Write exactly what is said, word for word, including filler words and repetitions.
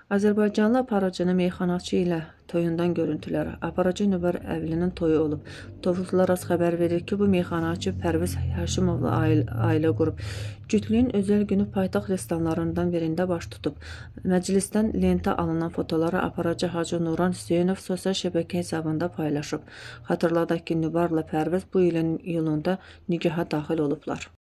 Azərbaycanlı aparıcının meyxanaçı ilə toyundan görüntülər. Aparıcı Nübar Əvlinin toyu olub. Tovuzlar az xəbər verir ki, bu meyxanaçı Pərviz Həşimovla ailə, ailə qurub. Cütlüyün özəl günü paytaxt restoranlarından birində baş tutub. Məclisdən lentə alınan fotoları aparıcı Hacı Nuran Hüseynov sosial şəbəkə hesabında paylaşıb. Xatırladaq ki, Nübarla Pərviz bu ilin iyulunda nikaha daxil olublar.